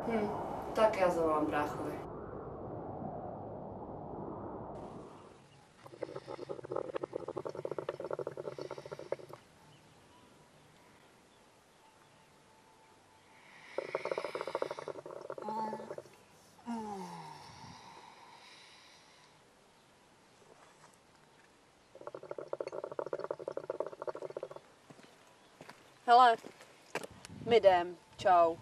Tak já zavolám bráchovi. Hele, my jdem. Čau.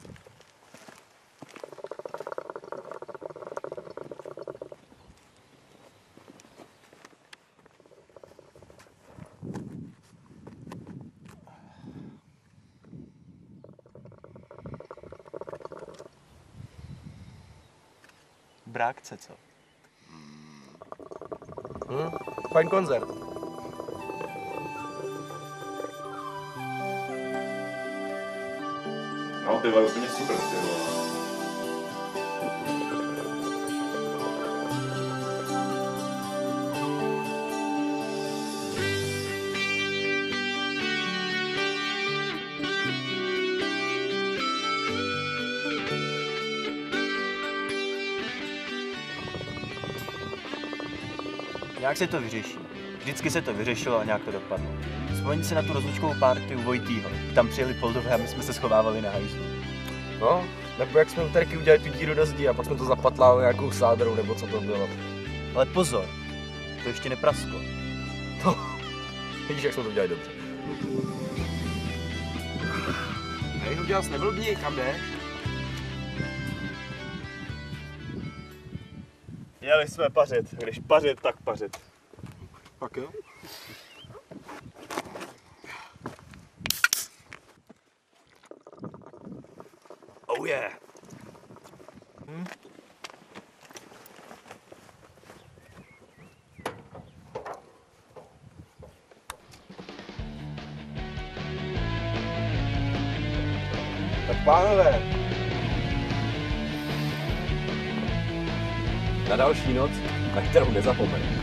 Brákce, co? Fajn koncert. No, ty vole, úplně super, ty vole. Nějak se to vyřeší. Vždycky se to vyřešilo a nějak to dopadlo. Vzpomeň si na tu rozlučkovou party u Vojtýho. Tam přijeli Poldové a my jsme se schovávali na hajzlu. No, nebo jak jsme u Terky udělali tu díru do zdi a pak jsme to zapatlávali nějakou sádrou, nebo co to bylo. Ale pozor, to ještě neprasklo. Vidíš, jak jsme to udělali dobře. Hej, Huďas, neblbni, kam jdeš? Jeli jsme pařit, když pařit, tak pařit. Tak jo. Oh yeah. Tak pánové, na další noc, na kterou nezapomeň.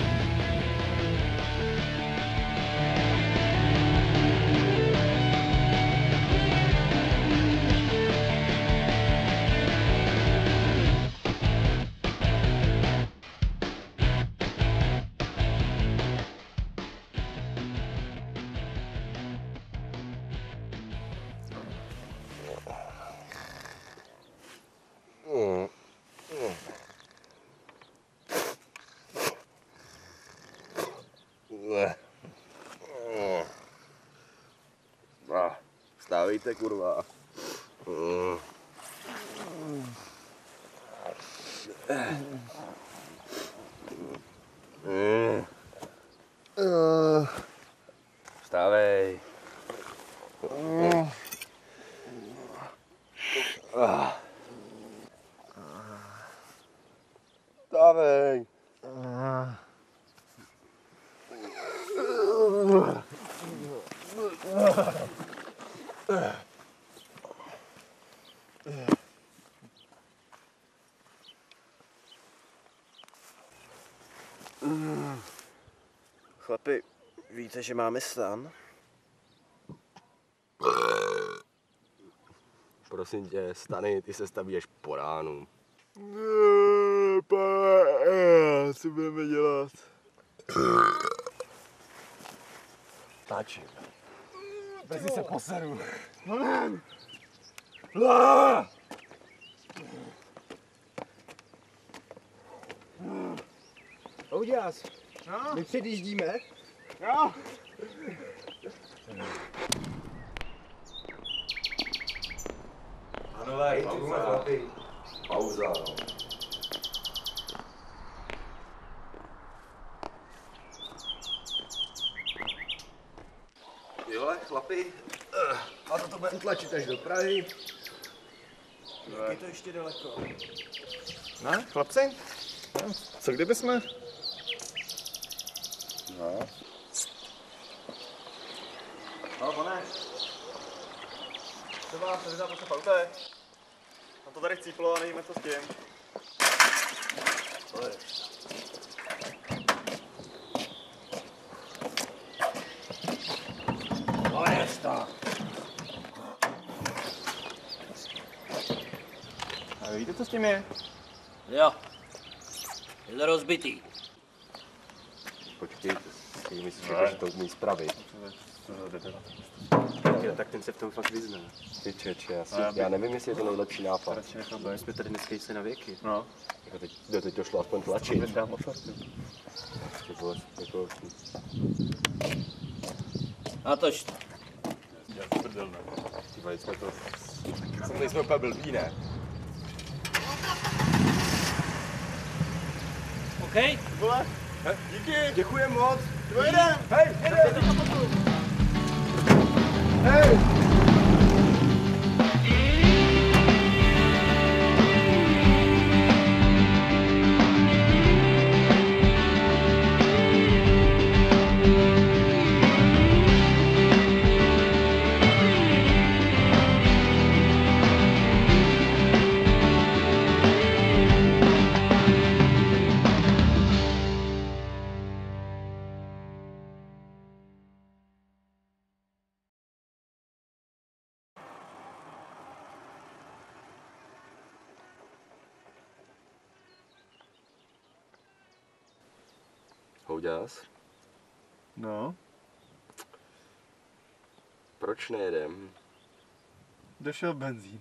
Vstávejte, kurva. Vstávej. Vstávej. Chlapi, víte, že máme stan? Prosím tě, stany, ty se staví až po ránu. Co budeme dělat? Táči. Brzy se poseru. Huďas, my předjíždíme? Jo. Pánové, pauza, no. Jole, chlapi, a to budeme tlačit až do Prahy. Jak je to ještě daleko? Ne, chlapci? No, co kdyby jsme? No. No, pane. Třeba se vydá v autě. A to tady chcíplo a nevíme, co s tím. To je. No jest to. Víte, co s tím je? Jo. Je to rozbitý. Počkejte, myslíš, že to umí spravit? Tak ten se v tom fakt vyzná. Ty čeče, já nevím, jestli je to nejlepší nápad. Radši nechám, bo jsme tady dneska jistě na věky. No. Jako teď došlo aspoň tlačit. Vydám ofertu. Ty vole, jako... Natoč to. Já prdel, ne. Ty vole, jsme to... Tady jsme úplně blbý, ne? OK? Vole, díky, děkujem moc. Dojedem. Hej, jedem. Hej. Houďas, No, proč nejedem? došel benzín.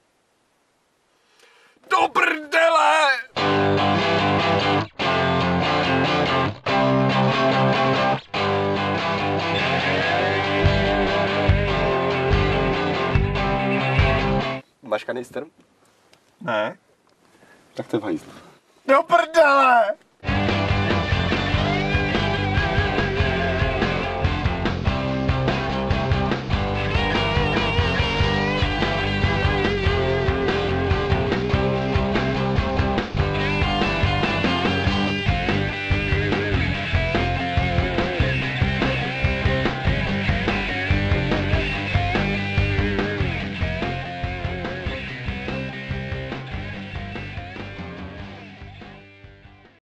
Do prdele! Máš kanistr? Ne. Tak to je v hajzlu. Do prdele!